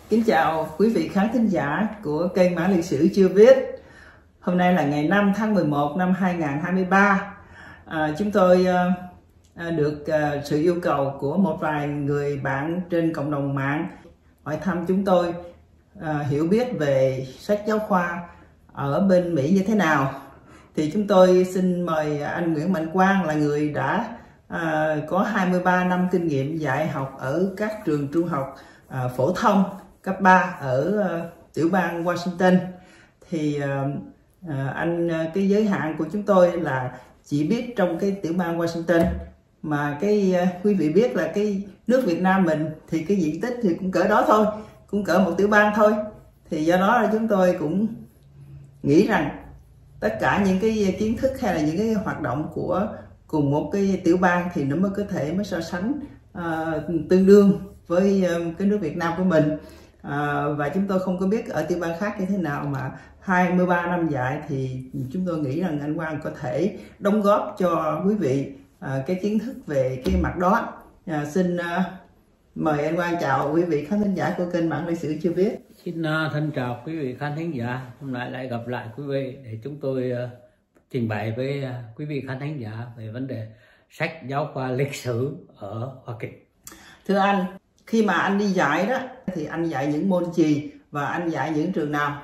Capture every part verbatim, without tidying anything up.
Kính chào quý vị khán thính giả của kênh Mã Lịch Sử Chưa Viết. Hôm nay là ngày năm tháng mười một năm hai nghìn không trăm hai mươi ba. À, chúng tôi à, được à, sự yêu cầu của một vài người bạn trên cộng đồng mạng hỏi thăm chúng tôi à, hiểu biết về sách giáo khoa ở bên Mỹ như thế nào. Thì chúng tôi xin mời anh Nguyễn Mạnh Quang, là người đã à, có hai mươi ba năm kinh nghiệm dạy học ở các trường trung học à, phổ thông cấp ba ở uh, tiểu bang Washington. Thì uh, uh, anh uh, cái giới hạn của chúng tôi là chỉ biết trong cái tiểu bang Washington, mà cái uh, quý vị biết là cái nước Việt Nam mình thì cái diện tích thì cũng cỡ đó thôi, cũng cỡ một tiểu bang thôi. Thì do đó là chúng tôi cũng nghĩ rằng tất cả những cái kiến thức hay là những cái hoạt động của cùng một cái tiểu bang thì nó mới có thể mới so sánh uh, tương đương với uh, cái nước Việt Nam của mình. À, và chúng tôi không có biết ở tiểu bang khác như thế nào, mà hai mươi ba năm dạy thì chúng tôi nghĩ rằng anh Quang có thể đóng góp cho quý vị à, cái kiến thức về cái mặt đó. À, xin à, mời anh Quang chào quý vị khán thính giả của kênh Mã Lịch Sử Chưa Viết. Xin uh, thân chào quý vị khán thính giả. Hôm nay lại gặp lại quý vị để chúng tôi uh, trình bày với uh, quý vị khán thính giả về vấn đề sách giáo khoa lịch sử ở Hoa Kỳ. Thưa anh, khi mà anh đi dạy đó thì anh dạy những môn gì và anh dạy những trường nào?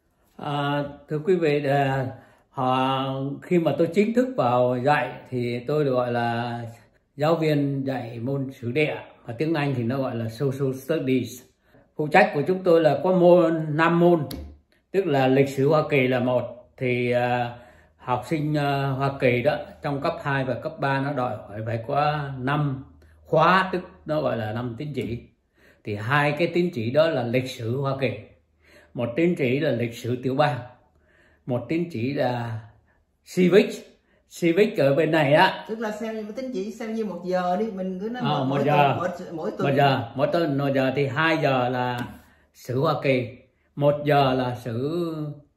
À, thưa quý vị, họ khi mà tôi chính thức vào dạy thì tôi được gọi là giáo viên dạy môn sử địa, và tiếng Anh thì nó gọi là Social Studies. Phụ trách của chúng tôi là có môn năm môn, tức là lịch sử Hoa Kỳ là một. Thì uh, học sinh uh, Hoa Kỳ đó trong cấp hai và cấp ba nó đòi hỏi phải có năm khóa, tức nó gọi là năm tín chỉ. Thì hai cái tín chỉ đó là lịch sử Hoa Kỳ, một tín chỉ là lịch sử tiểu bang, một tín chỉ là civic. Civic ở bên này á, tức là xem như tín chỉ xem như một giờ đi, mình cứ nói à, một, một mỗi giờ tuần, một, mỗi tuần một giờ mỗi tuần một giờ thì hai giờ là sử Hoa Kỳ, một giờ là sử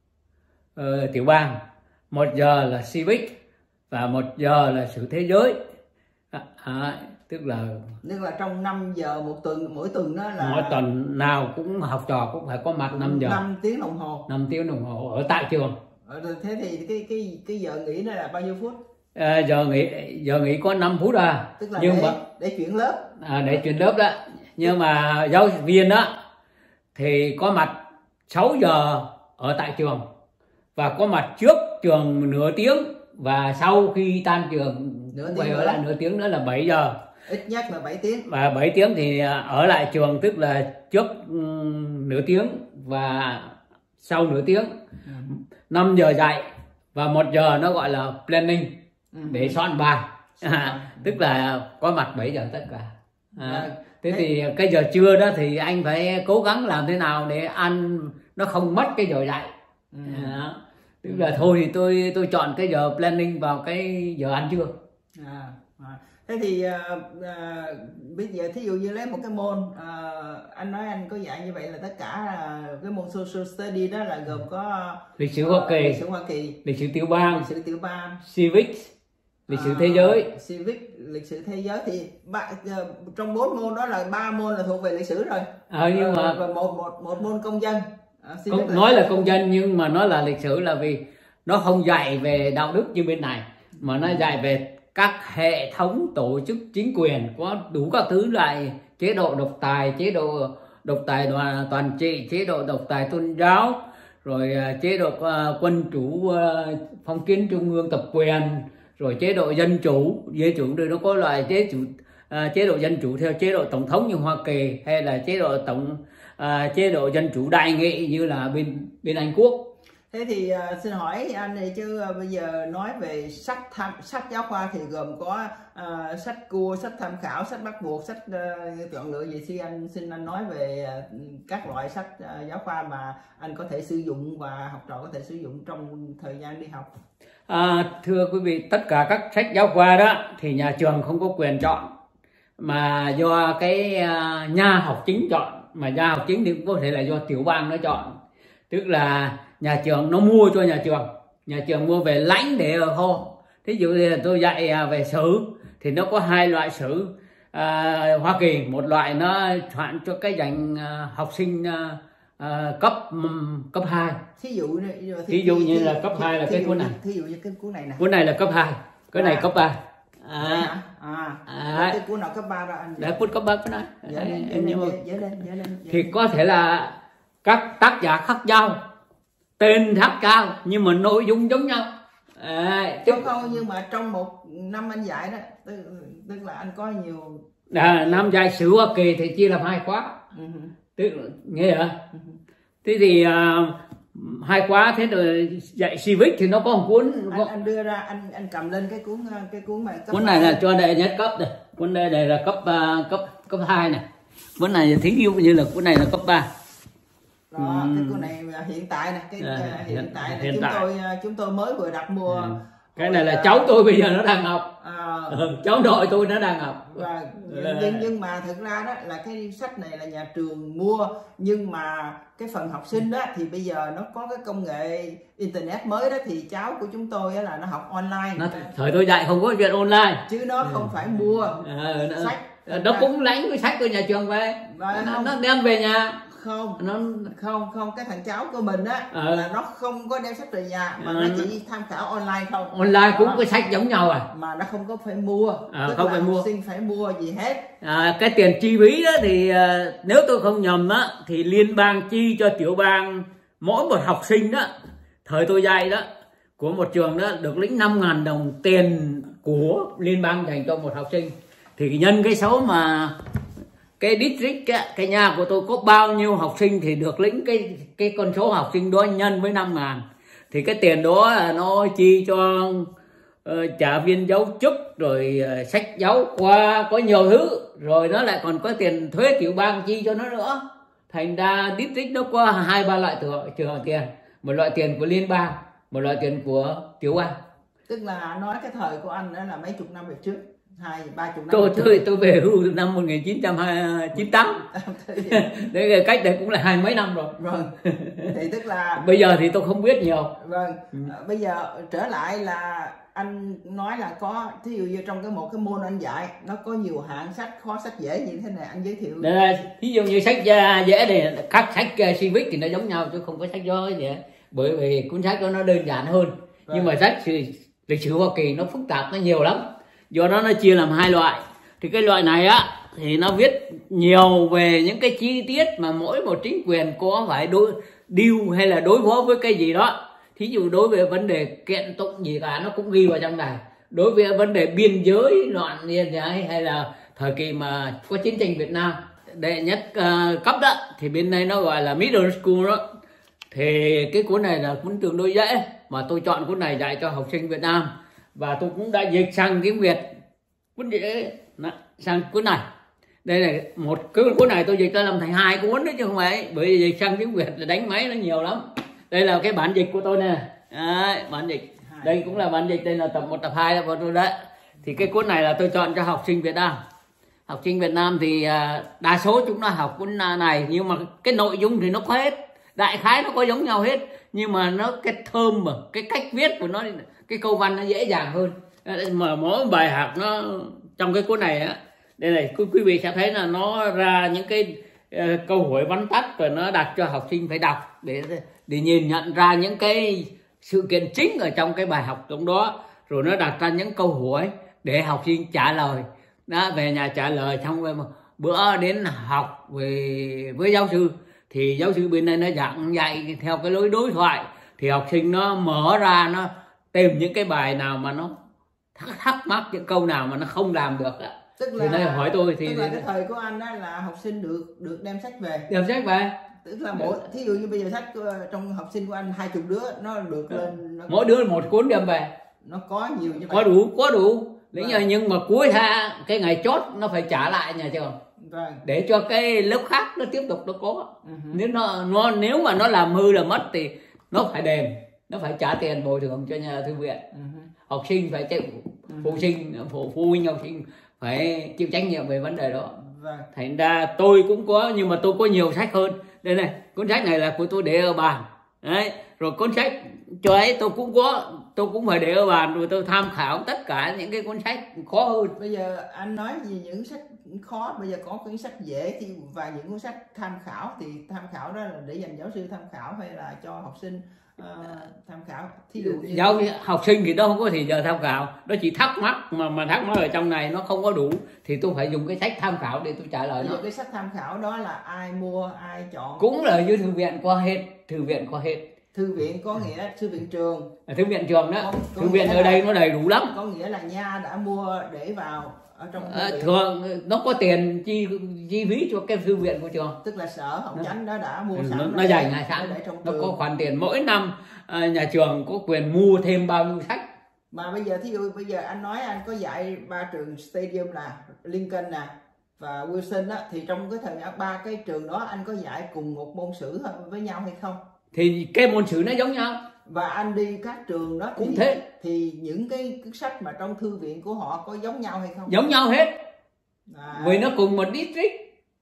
uh, tiểu bang, một giờ là civic và một giờ là sử thế giới. À, à, tức là tức là trong năm giờ một tuần, mỗi tuần đó là mỗi tuần nào cũng học trò cũng phải có mặt năm giờ, năm tiếng đồng hồ năm tiếng đồng hồ ở tại trường. Thế thì cái cái cái giờ nghỉ nó là bao nhiêu phút? À, giờ nghỉ giờ nghỉ có năm phút à, tức là nhưng để, mà để chuyển lớp à, để chuyển lớp đó. Nhưng mà giáo viên đó thì có mặt sáu giờ ở tại trường, và có mặt trước trường nửa tiếng, và sau khi tan trường quay ở lại nửa tiếng nữa là bảy giờ, ít nhất là bảy tiếng. Và bảy tiếng thì ở lại trường, tức là trước um, nửa tiếng và sau nửa tiếng. ừ. năm giờ dạy và một giờ nó gọi là planning, ừ. để soạn bài. à, tức là có mặt bảy giờ tất cả. à, thế thì cái giờ trưa đó thì anh phải cố gắng làm thế nào để ăn nó không mất cái giờ dạy. ừ. à, tức là thôi thì tôi tôi chọn cái giờ planning vào cái giờ ăn trưa. à, à. Thế thì uh, uh, bây giờ thí dụ như lấy một cái môn, uh, anh nói anh có dạy như vậy là tất cả uh, cái môn social study đó là gồm có lịch sử Hoa Kỳ, uh, lịch sử Hoa Kỳ, lịch sử tiểu bang, lịch sử tiểu bang, civic, lịch sử uh, thế giới, civic, lịch sử thế giới. Thì ba, uh, trong bốn môn đó là ba môn là thuộc về lịch sử rồi. À, nhưng uh, mà và một một một môn công dân. Uh, công, là nói là công dân nhưng mà nó là lịch sử là vì nó không dạy về đạo đức như bên này, mà nó dạy về các hệ thống tổ chức chính quyền, có đủ các thứ loại chế độ độc tài, chế độ độc tài đoàn, toàn trị, chế độ độc tài tôn giáo, rồi uh, chế độ uh, quân chủ uh, phong kiến trung ương tập quyền, rồi chế độ dân chủ. Dân chủ thì nó có loại chế chủ uh, chế độ dân chủ theo chế độ tổng thống như Hoa Kỳ, hay là chế độ tổng uh, chế độ dân chủ đại nghị như là bên bên Anh Quốc. Thế thì uh, xin hỏi anh này chứ uh, bây giờ nói về sách tham sách giáo khoa thì gồm có uh, sách cua, sách tham khảo, sách bắt buộc, sách uh, chọn lựa gì. Xin anh xin anh nói về uh, các loại sách uh, giáo khoa mà anh có thể sử dụng và học trò có thể sử dụng trong thời gian đi học. À, thưa quý vị, tất cả các sách giáo khoa đó thì nhà trường không có quyền chọn, mà do cái uh, nhà học chính chọn. Mà nhà học chính thì cũng có thể là do tiểu bang nó chọn, tức là nhà trường nó mua cho nhà trường, nhà trường mua về lãnh để ở kho. Thí dụ như là tôi dạy về sử thì nó có hai loại sử, à, Hoa Kỳ, một loại nó soạn cho cái dành à, học sinh à, à, cấp um, cấp hai. Thí dụ thí dụ như là cấp hai là cái cuốn này. Thí dụ như cái cuốn này nè. Cuốn này là cấp hai, cái này À. cấp ba. À, à, À. cái cuốn nào cấp ba đó anh? Đấy, cuốn cấp ba cái này. Dễ lên, dễ Em nhớ lên, không? dễ lên, dễ lên, dễ Thì lên. có thể là các tác giả khác nhau, tên khác nhau, nhưng mà nội dung giống nhau. À, chứ Không không, nhưng mà trong một năm anh dạy đó, tức, tức là anh có nhiều. à, năm dạy sử Hoa Kỳ thì chia làm hai khóa. Ừ. Tức nghe hả? Thế thì à, hai khóa, thế rồi dạy civic thì nó có một cuốn. Anh, có... anh đưa ra, anh anh cầm lên cái cuốn cái cuốn mà cấp Cuốn này là cho đệ nhất cấp này, cuốn đây này là cấp uh, cấp cấp hai này. Cuốn này thí dụ như là cuốn này là cấp ba. đó, ừ. Cái cuốn này là hiện tại này, cái, À, cái hiện, hiện- tại này, hiện chúng tại. tôi chúng tôi mới vừa đặt mua. Ừ. Cái Hồi này là là- cháu tôi bây giờ nó đang học. À, Ừ, cháu nội tôi nó đang học. và nhưng, nhưng nhưng mà thực ra đó là cái sách này là nhà trường mua, nhưng mà cái phần học sinh đó thì bây giờ nó có cái công nghệ internet mới đó, thì cháu của chúng tôi á là nó học online. Nó, thời tôi dạy không có chuyện online. Chứ nó không phải mua À, nó, sách. nó cũng lãnh cái sách của nhà trường về, Và nó, không- nó đem về nhà. không Nó không không cái thằng cháu của mình á Ờ. là nó không có đem sách về nhà, mà Ờ. nó chỉ tham khảo online không. online cũng Đó. có sách giống nhau à. Mà nó không có phải mua. À, Tức không là phải mua. học sinh phải mua gì hết. À, cái tiền chi phí đó thì à, nếu tôi không nhầm đó thì liên bang chi cho tiểu bang mỗi một học sinh đó, thời tôi dạy đó, của một trường đó được lĩnh năm ngàn đồng tiền của liên bang dành cho một học sinh. Thì nhân cái số mà cái district á, cái nhà của tôi có bao nhiêu học sinh thì được lĩnh cái cái con số học sinh đó nhân với năm ngàn. Thì cái tiền đó là nó chi cho uh, trả viên giáo chức, rồi uh, sách giáo khoa, có nhiều thứ, rồi nó lại còn có tiền thuế tiểu bang chi cho nó nữa. Thành ra district nó có hai ba loại trường tiền, một loại tiền của liên bang, một loại tiền của tiểu bang. Tức là nói cái thời của anh đó là mấy chục năm về trước, hai ba chục năm Tôi về trước. tôi tôi về hưu từ năm một nghìn chín trăm chín mươi tám. Đấy là cách đây cũng là hai mấy năm rồi. Vâng. Thì tức là Bây giờ thì tôi không biết nhiều. vâng. Ừ. À, bây giờ trở lại là anh nói là có, thí dụ như trong cái một cái môn anh dạy nó có nhiều hạng sách, khó sách dễ như thế này, anh giới thiệu. Đây là ví dụ như sách uh, dễ thì các sách uh, civic thì nó giống nhau chứ không có sách gió gì hết. Bởi vì cuốn sách đó nó đơn giản hơn. Vâng. Nhưng mà sách lịch sử Hoa Kỳ nó phức tạp, nó nhiều lắm. Do đó nó chia làm hai loại. Thì cái loại này á thì nó viết nhiều về những cái chi tiết mà mỗi một chính quyền có phải đối deal hay là đối phó với cái gì đó. Thí dụ đối với vấn đề kiện tụng gì cả nó cũng ghi vào trong này. Đối với vấn đề biên giới loạn liên hay là thời kỳ mà có chiến tranh Việt Nam đệ nhất uh, cấp đó thì bên đây nó gọi là middle school đó. Thì cái cuốn này là cuốn tương đối dễ, mà tôi chọn cuốn này dạy cho học sinh Việt Nam, và tôi cũng đã dịch sang tiếng Việt cuốn dễ sang cuốn này. Đây là một cái cuốn này tôi dịch ra làm thành hai cuốn đấy chứ không phải, bởi vì dịch sang tiếng Việt là đánh máy nó nhiều lắm. Đây là cái bản dịch của tôi nè. Đấy, bản dịch. Đây cũng là bản dịch, đây là tập một, tập hai của tôi đấy. Thì cái cuốn này là tôi chọn cho học sinh Việt Nam. Học sinh Việt Nam thì đa số chúng nó học cuốn này, nhưng mà cái nội dung thì nó có hết, đại khái nó có giống nhau hết, nhưng mà nó cái thơm mà cái cách viết của nó, cái câu văn nó dễ dàng hơn. Mà mỗi bài học nó trong cái cuốn này á, đây này quý vị sẽ thấy là nó ra những cái uh, câu hỏi vắn tắt, rồi nó đặt cho học sinh phải đọc để để nhìn nhận ra những cái sự kiện chính ở trong cái bài học trong đó, rồi nó đặt ra những câu hỏi để học sinh trả lời. Đó, về nhà trả lời xong rồi bữa đến học về với giáo sư thì giáo sư bên đây nó giảng dạy theo cái lối đối thoại, thì học sinh nó mở ra, nó tìm những cái bài nào mà nó thắc, thắc mắc, những câu nào mà nó không làm được đó. Tức thì là nó hỏi tôi thì, tức là thì cái thời của anh đó là học sinh được được đem sách về. đem sách về. Tức là mỗi, thí dụ như bây giờ sách của, trong học sinh của anh hai chục đứa nó được lên, nó, mỗi đứa một cuốn đem về, nó có nhiều như vậy. có đủ có đủ. Đấy, Vâng. nhưng mà cuối tháng cái ngày chót nó phải trả lại nhà trường, Vâng. để cho cái lớp khác nó tiếp tục nó có. Uh-huh. Nếu nó, nó nếu mà nó làm hư là mất thì nó phải đền, nó phải trả tiền bồi thường cho nhà thư viện. Uh-huh. Học sinh phải chịu, phụ sinh phụ phụ huynh học sinh phải chịu trách nhiệm về vấn đề đó. Vâng. Thành ra tôi cũng có, nhưng mà tôi có nhiều sách hơn. Đây này, cuốn sách này là của tôi để ở bàn đấy, rồi cuốn sách cho ấy tôi cũng có, tôi cũng phải để ở bàn rồi tôi tham khảo tất cả những cái cuốn sách khó hơn. Bây giờ anh nói gì những sách khó, bây giờ có cuốn sách dễ thì và những cuốn sách tham khảo, thì tham khảo đó là để dành giáo sư tham khảo hay là cho học sinh uh, tham khảo? Thí dụ như giáo học sinh thì nó không có thì giờ tham khảo, nó chỉ thắc mắc mà mà thắc mắc ở trong này nó không có đủ thì tôi phải dùng cái sách tham khảo để tôi trả lời nó. cái sách tham khảo đó là ai mua ai chọn? Cũng là dưới thư viện có hết, thư viện có hết. Thư viện có nghĩa thư viện trường, thư viện trường đó, có, có thư viện ở đây nó đầy đủ lắm. Có nghĩa là nha đã mua để vào ở trong à, thường nó có tiền chi chi phí cho cái thư viện của trường, tức là sở Hồng Chánh đó đã mua ừ, sẵn, nó, nó dành lại sẵn, nó có khoản tiền mỗi năm. À, nhà trường có quyền mua thêm bao nhiêu sách. Mà bây giờ thí dụ bây giờ anh nói anh có dạy ba trường Stadium là Lincoln nè và Wilson á, thì trong cái thời gian ba cái trường đó anh có dạy cùng một môn sử với nhau hay không? Thì cái môn sử nó giống nhau. Và anh đi các trường đó cũng thì, thế thì những cái, cái sách mà trong thư viện của họ có giống nhau hay không? Giống nhau hết. À. Vì nó cùng một district.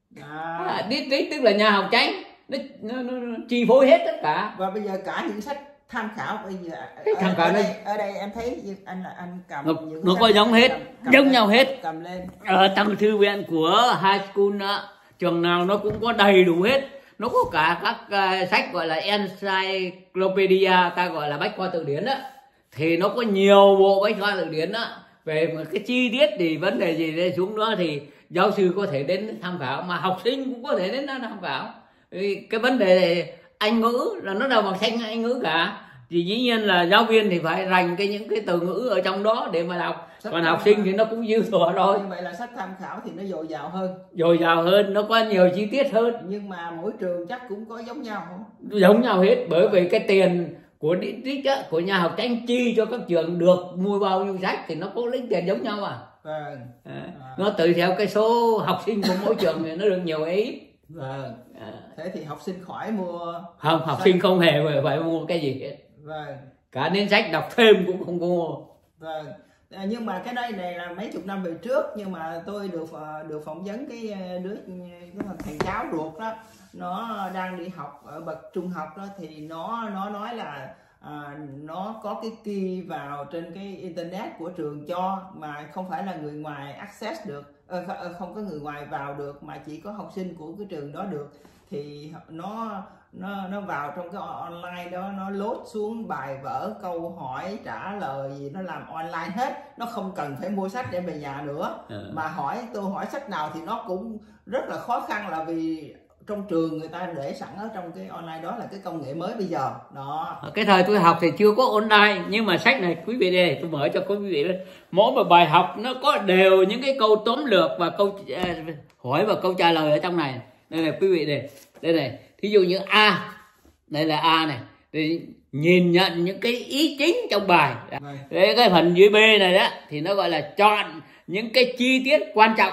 À. À, district tức là nhà học chánh, nó, nó, nó, nó chi phối hết tất cả. Và bây giờ cả những sách tham khảo bây giờ cái tham khảo ở, đây, đây, ở đây em thấy anh là anh cầm nó, những nó có giống hết, cầm, cầm giống lên, nhau hết. Cầm lên. Ở trong thư viện của high school đó, trường nào nó cũng có đầy đủ hết. Nó có cả các uh, sách gọi là encyclopedia, ta gọi là bách khoa từ điển đó. Thì nó có nhiều bộ bách khoa từ điển đó. Về một cái chi tiết thì vấn đề gì đây xuống đó thì giáo sư có thể đến tham khảo, mà học sinh cũng có thể đến đó tham khảo. Cái vấn đề Anh ngữ là nó đều bằng sách Anh ngữ cả. Thì dĩ nhiên là giáo viên thì phải rành cái những cái từ ngữ ở trong đó để mà đọc. Sách còn học sinh thì nó cũng dư thừa thôi. Như vậy là sách tham khảo thì nó dồi dào hơn. Dồi dào hơn, nó có nhiều chi tiết hơn. Nhưng mà mỗi trường chắc cũng có giống nhau không? Giống nhau hết, bởi vì cái tiền của district á, của nhà học chánh chi cho các trường được mua bao nhiêu sách thì nó có lấy tiền giống nhau à. Vâng. À, à. Nó tùy theo cái số học sinh của mỗi trường thì nó được nhiều hay ít. Vâng. À. Thế thì học sinh khỏi mua. Không, học sách. Sinh không hề phải, phải mua cái gì hết. Vâng. Cả nên sách đọc thêm cũng không có mua. Vâng. À, nhưng mà cái đây này là mấy chục năm về trước, nhưng mà tôi được được phỏng vấn cái đứa cái thằng cháu ruột đó, nó đang đi học ở bậc trung học đó, thì nó nó nói là à, nó có cái key vào trên cái internet của trường cho, mà không phải là người ngoài access được, à, không có người ngoài vào được mà chỉ có học sinh của cái trường đó được. Thì nó nó nó vào trong cái online đó, nó load xuống bài vở, câu hỏi, trả lời gì nó làm online hết, nó không cần phải mua sách để về nhà nữa. Ừ. Mà hỏi tôi hỏi sách nào thì nó cũng rất là khó khăn, là vì trong trường người ta để sẵn ở trong cái online đó là cái công nghệ mới bây giờ đó. Cái thời tôi học thì chưa có online, nhưng mà sách này quý vị đây tôi mở cho quý vị đây, mỗi một bài học nó có đều những cái câu tóm lược và câu uh, hỏi và câu trả lời ở trong này. Đây này quý vị đây, đây này, thí dụ như A, đây là A này, thì nhìn nhận những cái ý chính trong bài. Đấy, cái phần dưới B này đó thì nó gọi là chọn những cái chi tiết quan trọng.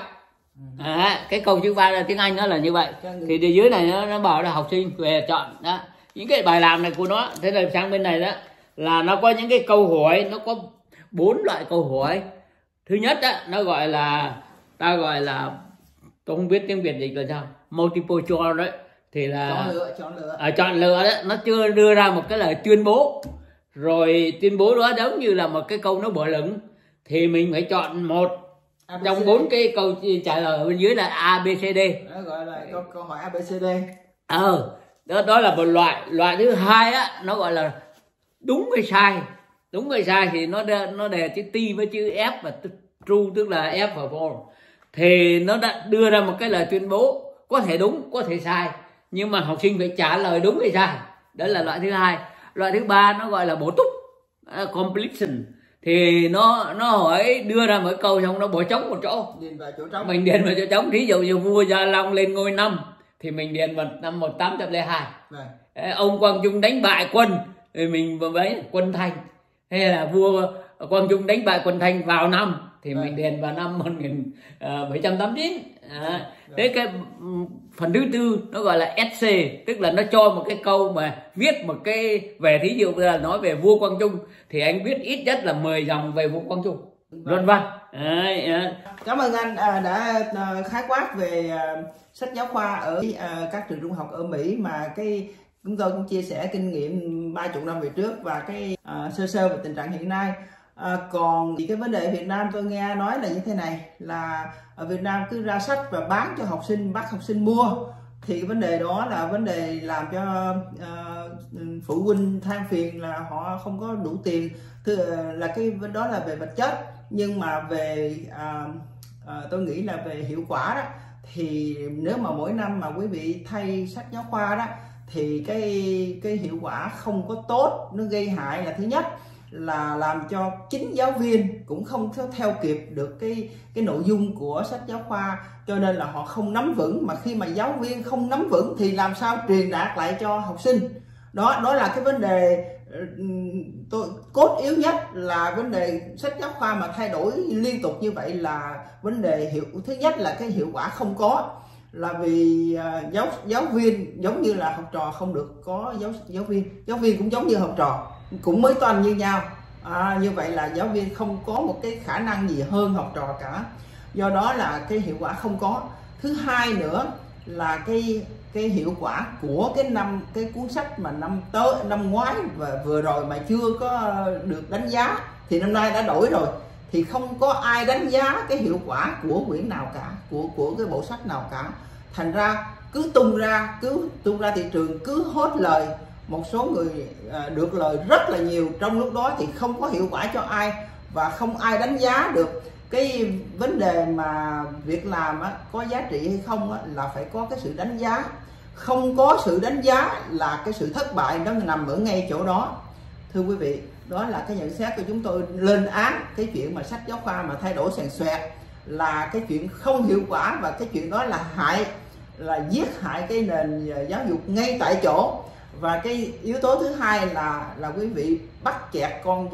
À, cái câu chữ ba là tiếng Anh nó là như vậy. Thì từ dưới này nó, nó bảo là học sinh về chọn đó những cái bài làm này của nó. Thế là sang bên này đó là nó có những cái câu hỏi, nó có bốn loại câu hỏi. Thứ nhất đó, nó gọi là ta gọi là tôi không biết tiếng Việt dịch là sao, multiple choice đấy, thì là chọn lựa, chọn lựa. À, chọn lựa đó, nó chưa đưa ra một cái lời tuyên bố. Rồi tuyên bố đó giống như là một cái câu nó bở lửng, thì mình phải chọn một a bê xê trong bốn cái câu trả lời bên dưới là A, B, C, D. Đó gọi là câu, câu hỏi A, B, C, D. Ờ, đó, đó là một loại. Loại thứ hai á, nó gọi là đúng hay sai. Đúng hay sai thì nó nó đề chữ T với chữ F và true, tức là F và false. Thì nó đã đưa ra một cái lời tuyên bố, có thể đúng, có thể sai, nhưng mà học sinh phải trả lời đúng hay sai. Đó là loại thứ hai. Loại thứ ba nó gọi là bổ túc, uh, completion. Thì nó nó hỏi đưa ra một câu xong nó bỏ trống một chỗ, điền vào chỗ trống. Mình điền vào chỗ trống. Thí dụ như vua Gia Long lên ngôi năm thì mình điền vào năm một tám không hai. Đấy. Ông Quang Trung đánh bại quân thì mình với quân Thanh. Hay là vua Quang Trung đánh bại quân Thanh vào năm thì Đấy. Mình điền vào năm một nghìn bảy trăm tám mươi chín. À, thế cái phần thứ tư nó gọi là essay, tức là nó cho một cái câu mà viết một cái về, thí dụ là nói về vua Quang Trung thì anh viết ít nhất là mười dòng về vua Quang Trung, vân vân. Cảm ơn anh đã khái quát về sách giáo khoa ở các trường trung học ở Mỹ, mà cái chúng tôi cũng chia sẻ kinh nghiệm ba chục năm về trước và cái uh, sơ sơ về tình trạng hiện nay. À, còn thì cái vấn đề Việt Nam tôi nghe nói là như thế này, là ở Việt Nam cứ ra sách và bán cho học sinh, bắt học sinh mua, thì cái vấn đề đó là vấn đề làm cho uh, phụ huynh than phiền là họ không có đủ tiền. Thứ là cái đó là về vật chất, nhưng mà về uh, uh, tôi nghĩ là về hiệu quả đó, thì nếu mà mỗi năm mà quý vị thay sách giáo khoa đó thì cái cái hiệu quả không có tốt. Nó gây hại là thứ nhất là làm cho chính giáo viên cũng không theo kịp được cái cái nội dung của sách giáo khoa, cho nên là họ không nắm vững. Mà khi mà giáo viên không nắm vững thì làm sao truyền đạt lại cho học sinh. Đó đó là cái vấn đề tôi cốt yếu nhất, là vấn đề sách giáo khoa mà thay đổi liên tục như vậy là vấn đề hiệu thứ nhất là cái hiệu quả không có, là vì uh, giáo giáo viên giống như là học trò không được có giáo giáo viên giáo viên cũng giống như học trò, cũng mới toanh như nhau. À, như vậy là giáo viên không có một cái khả năng gì hơn học trò cả, do đó là cái hiệu quả không có. Thứ hai nữa là cái cái hiệu quả của cái năm cái cuốn sách mà năm tới năm ngoái và vừa rồi mà chưa có được đánh giá, thì năm nay đã đổi rồi, thì không có ai đánh giá cái hiệu quả của quyển nào cả, của của cái bộ sách nào cả. Thành ra cứ tung ra cứ tung ra thị trường, cứ hốt lời, một số người à, được lời rất là nhiều, trong lúc đó thì không có hiệu quả cho ai, và không ai đánh giá được cái vấn đề mà việc làm á, có giá trị hay không á, là phải có cái sự đánh giá. Không có sự đánh giá là cái sự thất bại nó nằm ở ngay chỗ đó. Thưa quý vị, đó là cái nhận xét của chúng tôi lên án cái chuyện mà sách giáo khoa mà thay đổi xoèn xoẹt, là cái chuyện không hiệu quả, và cái chuyện đó là hại, là giết hại cái nền giáo dục ngay tại chỗ. Và cái yếu tố thứ hai là là quý vị bắt kẹt con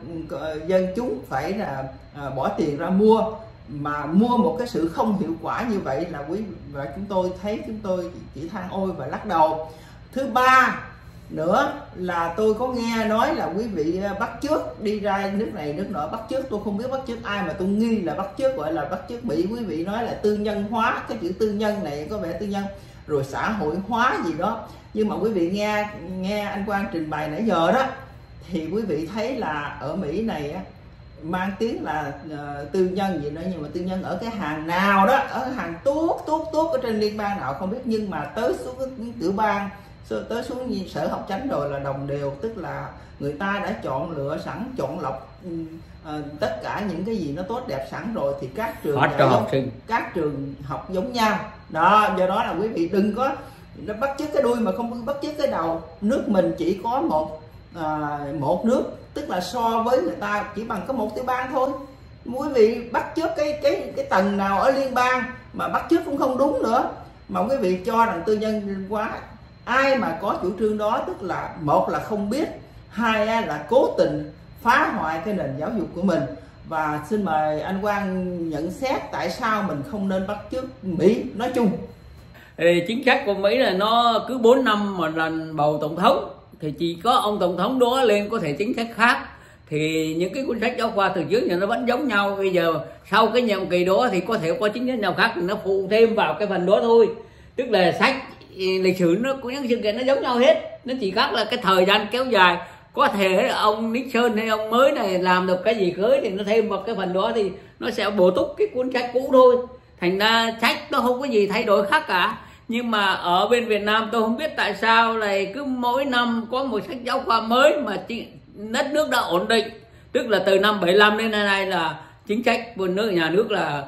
dân chúng phải là à, bỏ tiền ra mua, mà mua một cái sự không hiệu quả như vậy là quý và chúng tôi thấy chúng tôi chỉ than ôi và lắc đầu. Thứ ba nữa là tôi có nghe nói là quý vị bắt chước đi ra nước này nước nọ, bắt chước tôi không biết bắt chước ai, mà tôi nghi là bắt chước, gọi là bắt chước Mỹ. Quý vị nói là tư nhân hóa, cái chữ tư nhân này có vẻ tư nhân, rồi xã hội hóa gì đó. Nhưng mà quý vị nghe nghe anh Quang trình bày nãy giờ đó, thì quý vị thấy là ở Mỹ này á, mang tiếng là uh, tư nhân gì nữa, nhưng mà tư nhân ở cái hàng nào đó, ở hàng tuốt tuốt tuốt ở trên liên bang nào không biết, nhưng mà tới xuống cái tiểu bang, tới xuống sở học chánh rồi là đồng đều, tức là người ta đã chọn lựa sẵn, chọn lọc uh, tất cả những cái gì nó tốt đẹp sẵn rồi, thì các trường giống, các trường học giống nhau đó. Do đó là quý vị đừng có nó bắt chước cái đuôi mà không bắt chước cái đầu. Nước mình chỉ có một à, một nước, tức là so với người ta chỉ bằng có một tiểu bang thôi. Quý vị bắt chước cái cái cái tầng nào ở liên bang mà bắt chước cũng không đúng nữa, mà quý vị cho rằng tư nhân quá. Ai mà có chủ trương đó tức là một là không biết, hai là cố tình phá hoại cái nền giáo dục của mình. Và xin mời anh Quang nhận xét tại sao mình không nên bắt chước Mỹ nói chung. Chính sách của Mỹ là nó cứ bốn năm một lần bầu tổng thống, thì chỉ có ông tổng thống đó lên có thể chính sách khác. Thì những cái cuốn sách giáo khoa từ trước giờ nó vẫn giống nhau. Bây giờ sau cái nhiệm kỳ đó thì có thể có chính sách nào khác thì nó phụ thêm vào cái phần đó thôi. Tức là sách lịch sử nó có những sự kiện nó giống nhau hết, nó chỉ khác là cái thời gian kéo dài. Có thể ông Nixon hay ông mới này làm được cái gì khới thì nó thêm vào cái phần đó, thì nó sẽ bổ túc cái cuốn sách cũ thôi. Thành ra sách nó không có gì thay đổi khác cả. Nhưng mà ở bên Việt Nam tôi không biết tại sao lại cứ mỗi năm có một sách giáo khoa mới mà đất nước đã ổn định. Tức là từ năm bảy mươi lăm đến nay, nay là chính sách của nước nhà nước là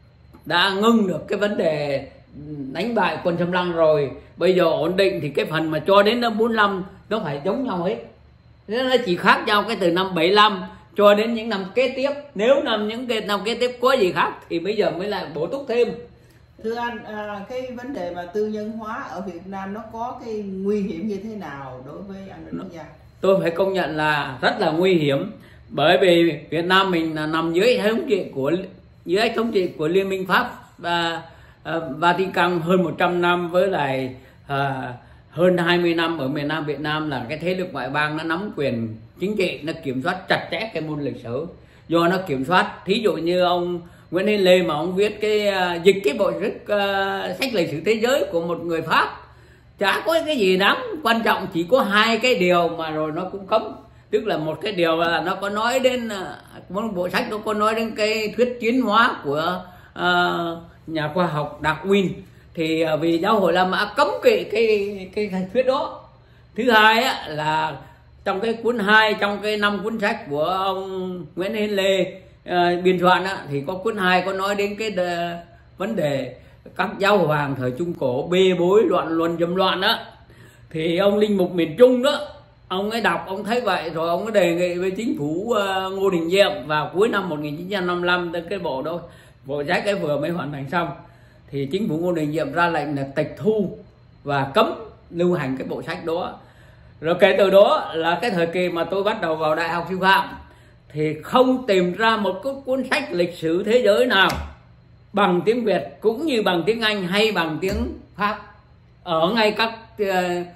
đã ngưng được cái vấn đề đánh bại quân xâm lăng rồi. Bây giờ ổn định thì cái phần mà cho đến năm bốn mươi lăm nó phải giống nhau hết. Nên nó chỉ khác nhau cái từ năm bảy mươi lăm cho đến những năm kế tiếp. Nếu năm những cái năm kế tiếp có gì khác thì bây giờ mới lại bổ túc thêm. Thưa anh, à, cái vấn đề mà tư nhân hóa ở Việt Nam nó có cái nguy hiểm như thế nào đối với an ninh quốc gia? Tôi phải công nhận là rất là nguy hiểm, bởi vì Việt Nam mình là nằm dưới thống trị của dưới thống trị của Liên minh Pháp và uh, Vatican hơn một trăm năm, với lại uh, hơn hai mươi năm ở miền Nam Việt Nam là cái thế lực ngoại bang nó nắm quyền chính trị, nó kiểm soát chặt chẽ cái môn lịch sử. Do nó kiểm soát, thí dụ như ông Nguyễn Hiến Lê mà ông viết cái uh, dịch cái bộ sách, uh, sách lịch sử thế giới của một người Pháp, chả có cái gì đáng quan trọng, chỉ có hai cái điều mà rồi nó cũng cấm. Tức là một cái điều là nó có nói đến một bộ sách nó có nói đến cái thuyết tiến hóa của uh, nhà khoa học Darwin, thì uh, vì giáo hội La Mã cấm cái cái cái, cái thuyết đó. Thứ hai á, là trong cái cuốn hai trong cái năm cuốn sách của ông Nguyễn Hiến Lê uh, biên soạn á, thì có cuốn hai có nói đến cái uh, vấn đề các giáo hoàng thời Trung Cổ bê bối loạn luân dâm loạn á. Thì ông linh mục miền Trung đó, ông ấy đọc, ông thấy vậy rồi ông ấy đề nghị với chính phủ uh, Ngô Đình Diệm vào cuối năm một nghìn chín trăm năm mươi lăm, cái bộ đó bộ sách cái vừa mới hoàn thành xong, thì chính phủ Ngô Đình Diệm ra lệnh là tịch thu và cấm lưu hành cái bộ sách đó. Rồi kể từ đó là cái thời kỳ mà tôi bắt đầu vào đại học sư phạm thì không tìm ra một cuốn sách lịch sử thế giới nào bằng tiếng Việt cũng như bằng tiếng Anh hay bằng tiếng Pháp ở ngay các uh,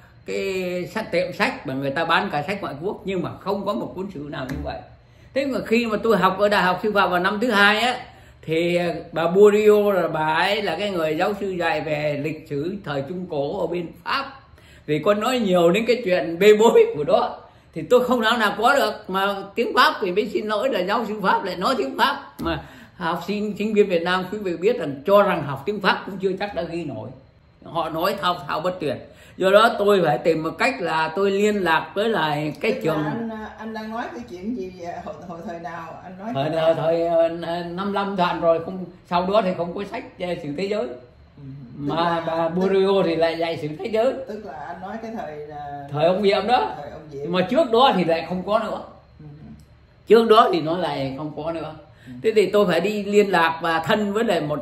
cái sách tiệm sách mà người ta bán cả sách ngoại quốc, nhưng mà không có một cuốn sử nào như vậy. Thế mà khi mà tôi học ở đại học sư phạm vào năm thứ hai á, thì bà Bourdieu là bà ấy là cái người giáo sư dạy về lịch sử thời Trung Cổ ở bên Pháp, vì con nói nhiều đến cái chuyện bê bối của đó thì tôi không nào nào có được. Mà tiếng Pháp thì mới xin lỗi là giáo sư Pháp lại nói tiếng Pháp, mà học sinh sinh viên Việt Nam quý vị biết rằng cho rằng học tiếng Pháp cũng chưa chắc đã ghi nổi, họ nói thao thao bất tuyệt. Do đó tôi phải tìm một cách là tôi liên lạc với lại cái Tức trường. Anh, anh đang nói cái chuyện gì hồi, hồi thời nào anh nói? Thời thời, thời năm mươi lăm đoạn rồi, không sau đó thì không có sách sử thế giới. Ừ. Mà là, bà Bourdieu thì lại dạy sử thế giới. Tức là anh nói cái thời thời ông Diệm đó. Thời ông Diệm. Mà trước đó thì lại không có nữa. Ừ. Trước đó thì nó lại không có nữa. Ừ. Thế thì tôi phải đi liên lạc và thân với lại một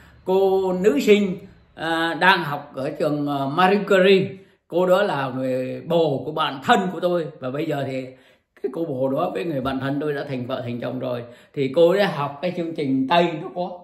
cô nữ sinh à, đang học ở trường Marie Curie. Cô đó là người bồ của bạn thân của tôi, và bây giờ thì cái cô bồ đó với người bạn thân tôi đã thành vợ thành chồng rồi. Thì cô đã học cái chương trình Tây nó có.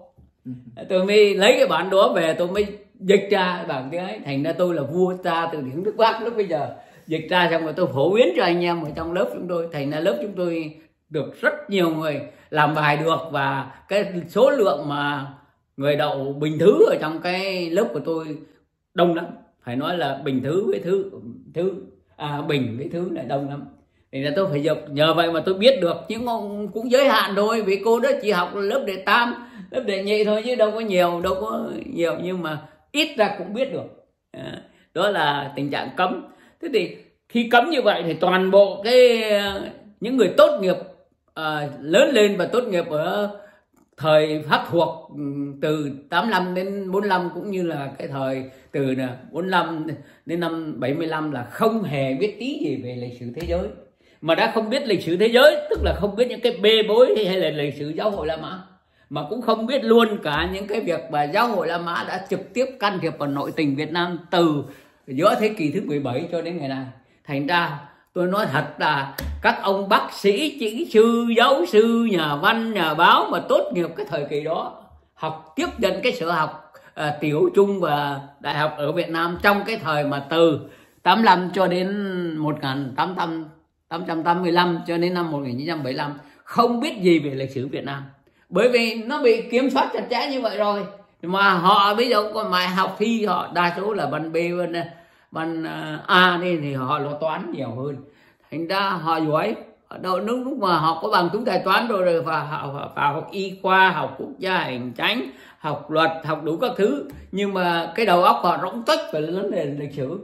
Tôi mới lấy cái bản đó về, tôi mới dịch ra bằng tiếng ấy, thành ra tôi là vua cha từ điển nước Pháp lúc bây giờ. Dịch ra xong rồi tôi phổ biến cho anh em ở trong lớp chúng tôi, thành ra lớp chúng tôi được rất nhiều người làm bài được, và cái số lượng mà người đậu bình thứ ở trong cái lớp của tôi đông lắm. Phải nói là bình thứ với thứ thứ à, bình với thứ này đông lắm. Thì là tôi phải dục, nhờ vậy mà tôi biết được, nhưng cũng giới hạn thôi, vì cô đó chỉ học lớp đệ tam, lớp đệ nhị thôi chứ đâu có nhiều, đâu có nhiều, nhưng mà ít ra cũng biết được. À, đó là tình trạng cấm. Thế thì khi cấm như vậy thì toàn bộ cái những người tốt nghiệp à, lớn lên và tốt nghiệp ở thời Pháp thuộc từ tám mươi lăm đến bốn mươi lăm, cũng như là cái thời từ bốn mươi lăm đến năm bảy mươi lăm là không hề biết tí gì về lịch sử thế giới. Mà đã không biết lịch sử thế giới tức là không biết những cái bê bối hay là lịch sử giáo hội La Mã, mà cũng không biết luôn cả những cái việc mà giáo hội La Mã đã trực tiếp can thiệp vào nội tình Việt Nam từ giữa thế kỷ thứ mười bảy cho đến ngày nay. Thành ra tôi nói thật là các ông bác sĩ, kỹ sư, giáo sư, nhà văn, nhà báo mà tốt nghiệp cái thời kỳ đó, học tiếp nhận cái sở học à, tiểu trung và đại học ở Việt Nam trong cái thời mà từ tám mươi lăm cho đến một nghìn tám trăm tám mươi lăm cho đến năm một nghìn chín trăm bảy mươi lăm, không biết gì về lịch sử Việt Nam, bởi vì nó bị kiểm soát chặt chẽ như vậy rồi. Mà họ bây giờ còn mãi học thi, họ đa số là bằng B, bằng, bằng A đi, thì họ lo toán nhiều hơn, thành ra họ giỏi. Đâu lúc lúc mà họ có bằng chúng thầy toán rồi rồi và họ vào học y khoa, học quốc gia hành chánh, học luật, học đủ các thứ, nhưng mà cái đầu óc họ rỗng tuếch về vấn đề lịch sử.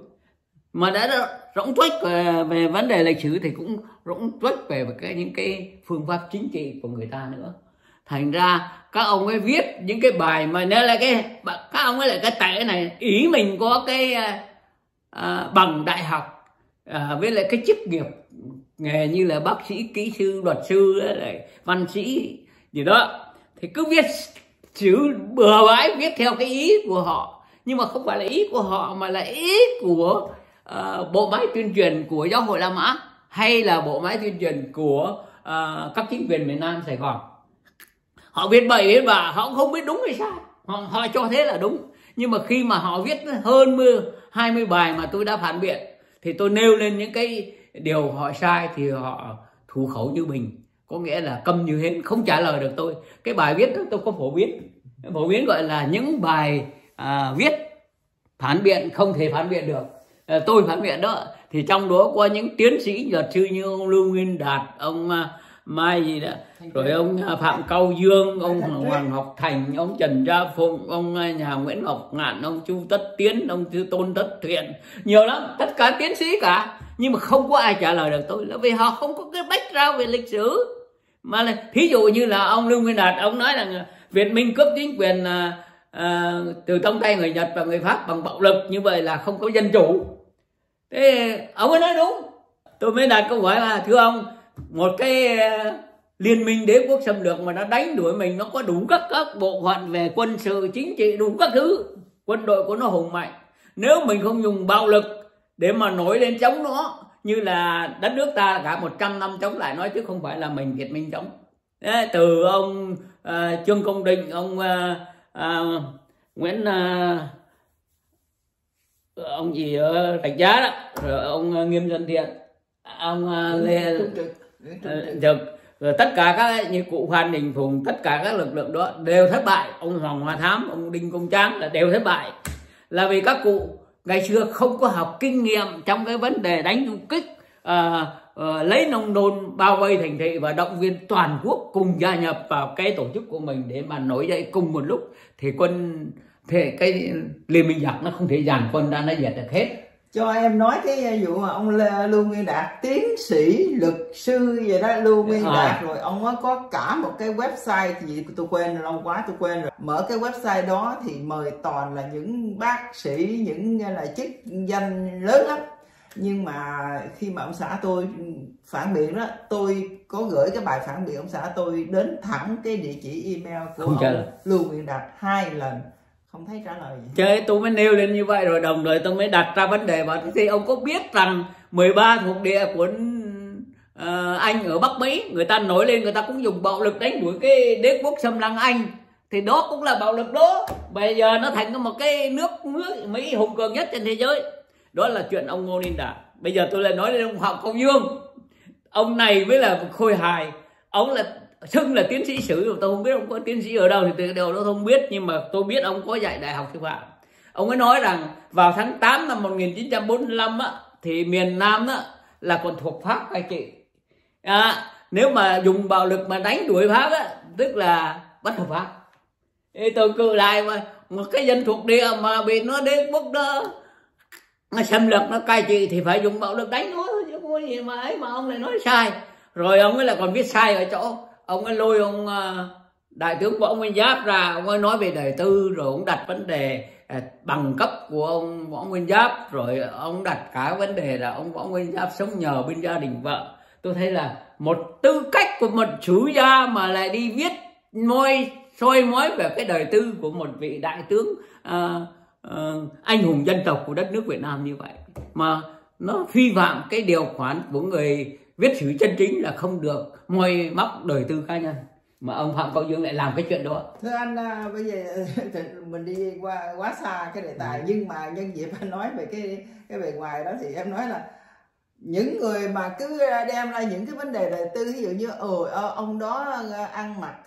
Mà đã rỗng tuếch về, về vấn đề lịch sử thì cũng rỗng tuếch về cái những cái phương pháp chính trị của người ta nữa. Thành ra các ông ấy viết những cái bài mà nếu là cái các ông ấy lại cái tệ này, ý mình có cái à, bằng đại học à, với lại cái chức nghiệp nghề như là bác sĩ, kỹ sư, luật sư, lại văn sĩ gì đó, thì cứ viết chữ bừa bãi, viết theo cái ý của họ, nhưng mà không phải là ý của họ mà là ý của uh, bộ máy tuyên truyền của giáo hội La Mã hay là bộ máy tuyên truyền của uh, các chính quyền miền Nam Sài Gòn. Họ viết bậy viết bạ, họ không biết đúng hay sai, họ, họ cho thế là đúng. Nhưng mà khi mà họ viết hơn hai mươi bài mà tôi đã phản biện, thì tôi nêu lên những cái điều họ sai thì họ thủ khẩu như bình, có nghĩa là câm như hến, không trả lời được tôi. Cái bài viết đó tôi có phổ biến, phổ biến gọi là những bài à, viết phản biện không thể phản biện được. tôi phản biện đó, thì trong đó có những tiến sĩ luật sư như ông Lưu Nguyên Đạt, ông Mai gì đó, rồi ông Phạm Cao Dương, ông Hoàng Ngọc Thành, ông Trần Gia Phụng, ông nhà Nguyễn Ngọc Ngạn, ông Chu Tất Tiến, ông Thư Tôn Tất Thiện, nhiều lắm, tất cả tiến sĩ cả, nhưng mà không có ai trả lời được tôi, là vì họ không có cái background về lịch sử. Mà là thí dụ như là ông Lưu Nguyên Đạt, ông nói rằng Việt Minh cướp chính quyền à, à, từ trong tay người Nhật và người Pháp bằng bạo lực, như vậy là không có dân chủ. Thế ông ấy nói đúng. Tôi mới đặt câu hỏi là thưa ông, một cái liên minh đế quốc xâm lược mà nó đánh đuổi mình, nó có đủ các các bộ phận về quân sự chính trị, đủ các thứ, quân đội của nó hùng mạnh, nếu mình không dùng bạo lực để mà nổi lên chống nó, như là đất nước ta cả một trăm năm chống lại, nói chứ không phải là mình Việt Minh chống. Đấy, từ ông uh, Trương Công Định, ông uh, uh, Nguyễn uh, ông gì ở Rạch Giá đó, rồi ông uh, Nghiêm Dân Thiện, ông uh, Lê Trực, rồi tất cả các như cụ Phan Đình Phùng, tất cả các lực lượng đó đều thất bại. Ông Hoàng Hoa Thám, ông Đinh Công Tráng là đều thất bại, là vì các cụ ngày xưa không có học kinh nghiệm trong cái vấn đề đánh du kích, à, à, lấy nông nôn bao vây thành thị và động viên toàn quốc cùng gia nhập vào cái tổ chức của mình để mà nổi dậy cùng một lúc, thì quân thì cái liên minh giặc nó không thể dàn quân ra nó diệt được hết. Cho em nói cái vụ mà ông Lưu Nguyên Đạt, tiến sĩ luật sư vậy đó, Lưu Nguyên à. Đạt, rồi ông ấy có cả một cái website gì tôi quên rồi, lâu quá tôi quên rồi. Mở cái website đó thì mời toàn là những bác sĩ, những là chức danh lớn lắm. Nhưng mà khi mà ông xã tôi phản biện đó, tôi có gửi cái bài phản biện ông xã tôi đến thẳng cái địa chỉ email của không ông Lưu Nguyên Đạt hai lần, không thấy trả lời gì. Chứ tôi mới nêu lên như vậy, rồi đồng thời tôi mới đặt ra vấn đề bảo thì ông có biết rằng mười ba thuộc địa của uh, Anh ở Bắc Mỹ, người ta nổi lên, người ta cũng dùng bạo lực đánh đuổi cái đế quốc xâm lăng Anh, thì đó cũng là bạo lực đó. Bây giờ nó thành một cái nước, nước Mỹ hùng cường nhất trên thế giới. Đó là chuyện ông Ngô Đình Đạt. Bây giờ tôi lại nói đến ông Phạm Cao Dương, ông này mới là khôi hài. Ông là xưng là tiến sĩ sử, tôi không biết ông có tiến sĩ ở đâu thì tôi đều đó không biết, nhưng mà tôi biết ông có dạy đại học sư phạm. Ông ấy nói rằng vào tháng tám năm một nghìn chín trăm bốn mươi lăm á, thì miền Nam á, là còn thuộc Pháp cai trị. À, nếu mà dùng bạo lực mà đánh đuổi Pháp á, tức là bất hợp pháp. Thì tôi cự lại mà một cái dân thuộc địa mà bị nó đế quốc đó nó xâm lược, nó cai trị thì phải dùng bạo lực đánh nó thôi, chứ không có gì mà ấy mà ông lại nói sai. Rồi ông ấy lại còn viết sai ở chỗ ông ấy lôi ông uh, đại tướng Võ Nguyên Giáp ra, ông ấy nói về đời tư, rồi ông đặt vấn đề uh, bằng cấp của ông Võ Nguyên Giáp, rồi ông đặt cả vấn đề là ông Võ Nguyên Giáp sống nhờ bên gia đình vợ. Tôi thấy là một tư cách của một sử gia mà lại đi viết môi soi mói về cái đời tư của một vị đại tướng uh, uh, anh hùng dân tộc của đất nước Việt Nam như vậy, mà nó vi phạm cái điều khoản của người viết sử chân chính là không được moi móc đời tư cá nhân, mà ông Phạm Cao Dương lại làm cái chuyện đó. Thưa anh, bây giờ mình đi qua quá xa cái đề tài, ừ. nhưng mà nhân dịp anh nói về cái cái bề ngoài đó thì em nói là những người mà cứ đem ra những cái vấn đề đời tư, ví dụ như ừ, ông đó ăn mặc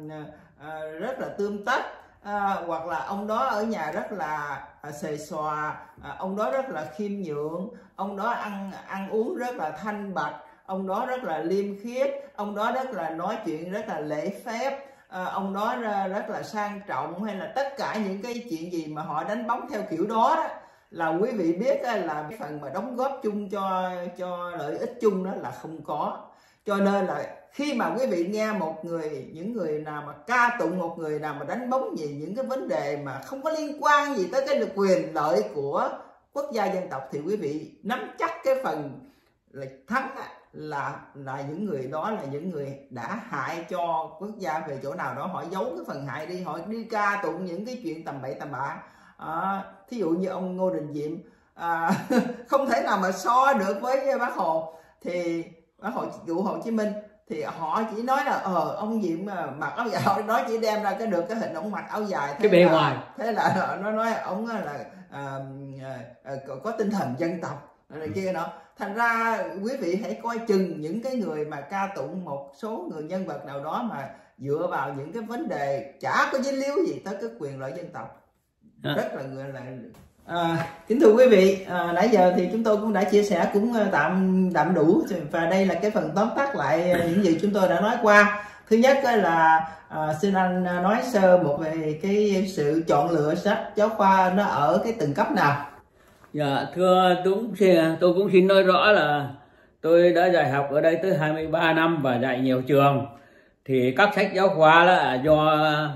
rất là tươm tất, à, hoặc là ông đó ở nhà rất là à, xề xòa, à, ông đó rất là khiêm nhượng, ông đó ăn ăn uống rất là thanh bạch, ông đó rất là liêm khiết, ông đó rất là nói chuyện rất là lễ phép, à, ông đó rất là sang trọng, hay là tất cả những cái chuyện gì mà họ đánh bóng theo kiểu đó, đó là quý vị biết là cái phần mà đóng góp chung cho cho lợi ích chung đó là không có. Cho nên là khi mà quý vị nghe một người, những người nào mà ca tụng một người nào mà đánh bóng về những cái vấn đề mà không có liên quan gì tới cái quyền lợi của quốc gia dân tộc, thì quý vị nắm chắc cái phần là thắng là là những người đó là những người đã hại cho quốc gia về chỗ nào đó, họ giấu cái phần hại đi, họ đi ca tụng những cái chuyện tầm bậy tầm bạ. À, thí dụ như ông Ngô Đình Diệm à, không thể nào mà so được với Bác Hồ, thì Bác Hồ chủ Hồ Chí Minh thì họ chỉ nói là ờ ông Diệm mặc áo dài, họ nói chỉ đem ra cái được cái hình ông mặc áo dài, cái bề ngoài, thế là nó nói ông là à, à, có tinh thần dân tộc này kia đó. Thành ra quý vị hãy coi chừng những cái người mà ca tụng một số người nhân vật nào đó mà dựa vào những cái vấn đề chả có dính líu gì tới cái quyền lợi dân tộc, à. rất là người là À, kính thưa quý vị, à, nãy giờ thì chúng tôi cũng đã chia sẻ cũng tạm tạm đủ, và đây là cái phần tóm tắt lại những gì chúng tôi đã nói qua. Thứ nhất là à, xin anh nói sơ một về cái sự chọn lựa sách giáo khoa nó ở cái từng cấp nào. Dạ thưa tôi cũng xin, tôi cũng xin nói rõ là tôi đã dạy học ở đây tới hai mươi ba năm và dạy nhiều trường, thì các sách giáo khoa là do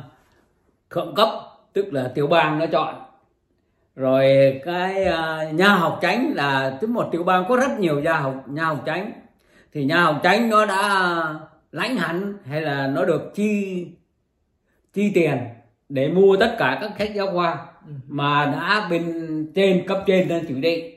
thượng cấp tức là tiểu bang nó chọn. Rồi cái uh, nhà học chánh là tức một tiểu bang có rất nhiều nhà học nhà học chánh, thì nhà học chánh nó đã lãnh hẳn hay là nó được chi chi tiền để mua tất cả các sách giáo khoa mà đã bên trên cấp trên lên chỉ định,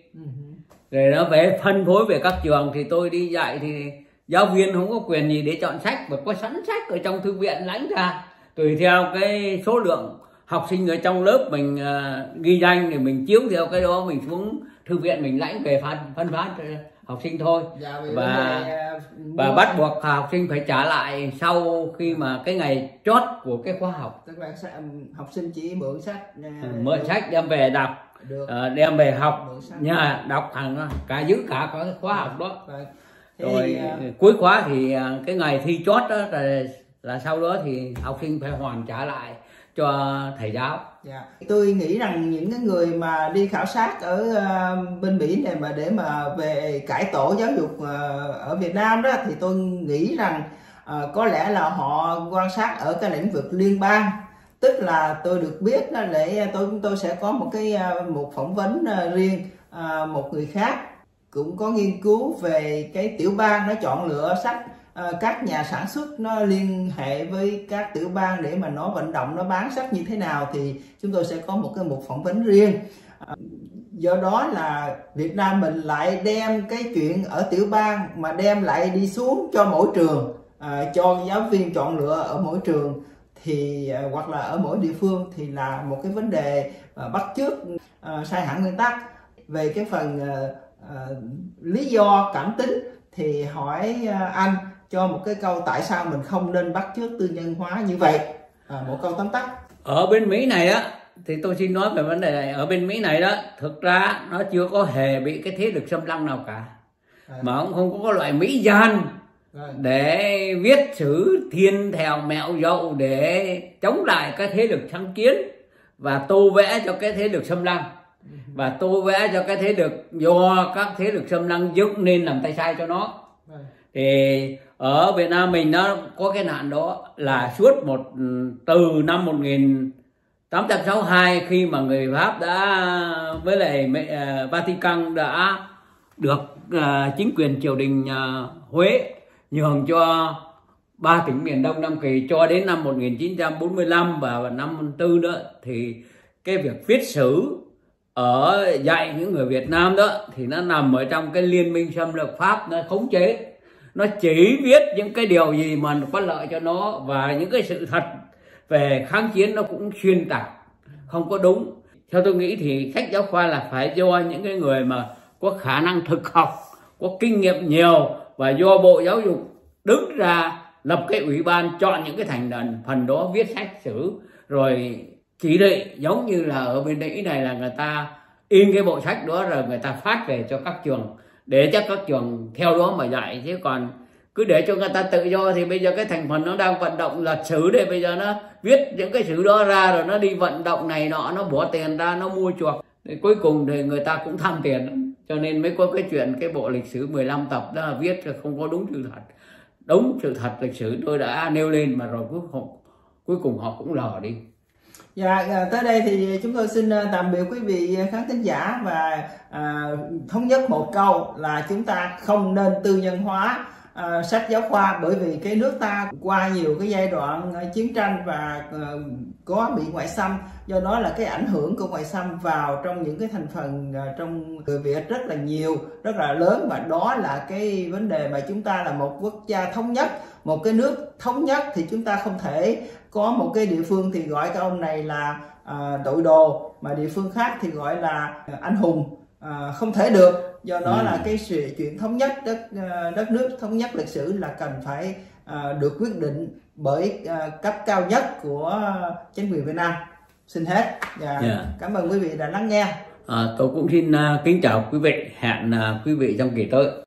rồi nó về phân phối về các trường. Thì tôi đi dạy thì giáo viên không có quyền gì để chọn sách, và có sẵn sách ở trong thư viện lãnh ra tùy theo cái số lượng học sinh ở trong lớp mình uh, ghi danh, thì mình chiếu theo cái đó mình xuống thư viện mình lãnh về phân phân phát học sinh thôi. Dạ, và và bắt buộc học sinh phải trả lại sau khi mà cái ngày chót của cái khóa học. Tức là học sinh chỉ mượn sách, uh, mượn được. sách đem về đọc, uh, đem về học nhà đọc hàng cả giữ cả cái khóa học đó. Và rồi uh, cuối khóa thì uh, cái ngày thi chót đó là, là sau đó thì học sinh phải hoàn trả lại cho thầy giáo. Dạ. Tôi nghĩ rằng những cái người mà đi khảo sát ở uh, bên Mỹ này mà để mà về cải tổ giáo dục uh, ở Việt Nam đó, thì tôi nghĩ rằng uh, có lẽ là họ quan sát ở cái lĩnh vực liên bang. Tức là tôi được biết là để tôi tôi sẽ có một cái uh, một phỏng vấn uh, riêng uh, một người khác cũng có nghiên cứu về cái tiểu bang nó chọn lựa sách. À, các nhà sản xuất nó liên hệ với các tiểu bang để mà nó vận động, nó bán sách như thế nào, thì chúng tôi sẽ có một cái một phỏng vấn riêng. À, do đó là Việt Nam mình lại đem cái chuyện ở tiểu bang mà đem lại đi xuống cho mỗi trường, à, cho giáo viên chọn lựa ở mỗi trường, thì à, hoặc là ở mỗi địa phương, thì là một cái vấn đề à, bắt chước à, sai hẳn nguyên tắc. Về cái phần à, à, lý do cảm tính thì hỏi à, anh cho một cái câu tại sao mình không nên bắt chước tư nhân hóa như vậy, à, một câu tóm tắt. Ở bên Mỹ này á, thì tôi xin nói về vấn đề này. Ở bên Mỹ này đó, thực ra nó chưa có hề bị cái thế lực xâm lăng nào cả, à. Mà cũng không có loại Mỹ gian à. để viết sử thiên thèo mẹo dậu để chống lại cái thế lực sáng kiến và tô vẽ cho cái thế lực xâm lăng, và tô vẽ cho cái thế lực do các thế lực xâm lăng dựng nên làm tay sai cho nó. à. Thì ở Việt Nam mình nó có cái nạn đó là suốt một từ năm một nghìn tám trăm sáu mươi hai, khi mà người Pháp đã với lại uh, Vatican đã được uh, chính quyền triều đình uh, Huế nhường cho ba tỉnh miền Đông Nam Kỳ cho đến năm một nghìn chín trăm bốn mươi lăm và năm tư nữa, thì cái việc viết sử ở dạy những người Việt Nam đó thì nó nằm ở trong cái liên minh xâm lược Pháp nó khống chế. Nó chỉ viết những cái điều gì mà có lợi cho nó, và những cái sự thật về kháng chiến nó cũng xuyên tạc, không có đúng. Theo tôi nghĩ thì sách giáo khoa là phải do những cái người mà có khả năng thực học, có kinh nghiệm nhiều, và do Bộ Giáo dục đứng ra lập cái ủy ban chọn những cái thành phần phần đó viết sách sử, rồi chỉ định giống như là ở bên Mỹ này là người ta in cái bộ sách đó rồi người ta phát về cho các trường để cho các trường theo đó mà dạy. Chứ còn cứ để cho người ta tự do thì bây giờ cái thành phần nó đang vận động là sử đây, bây giờ nó viết những cái sử đó ra rồi nó đi vận động này nọ, nó bỏ tiền ra, nó mua chuộc, thì cuối cùng thì người ta cũng tham tiền, cho nên mới có cái chuyện cái bộ lịch sử mười lăm tập đó là viết không có đúng sự thật. Đúng sự thật lịch sử tôi đã nêu lên mà rồi cuối cùng cuối cùng họ cũng lờ đi. Dạ, tới đây thì chúng tôi xin tạm biệt quý vị khán thính giả, và à, thống nhất một câu là chúng ta không nên tư nhân hóa à, sách giáo khoa, bởi vì cái nước ta qua nhiều cái giai đoạn chiến tranh và à, có bị ngoại xâm, do đó là cái ảnh hưởng của ngoại xâm vào trong những cái thành phần à, trong người Việt rất là nhiều, rất là lớn, và đó là cái vấn đề mà chúng ta là một quốc gia thống nhất, một cái nước thống nhất, thì chúng ta không thể có một cái địa phương thì gọi cái ông này là à, tội đồ, mà địa phương khác thì gọi là anh hùng, à, không thể được. Do đó ừ. là cái sự chuyện thống nhất đất đất nước, thống nhất lịch sử là cần phải à, được quyết định bởi à, cấp cao nhất của chính quyền Việt Nam. Xin hết. Và yeah. Cảm ơn quý vị đã lắng nghe. À, tôi cũng xin uh, kính chào quý vị, hẹn uh, quý vị trong kỳ tới.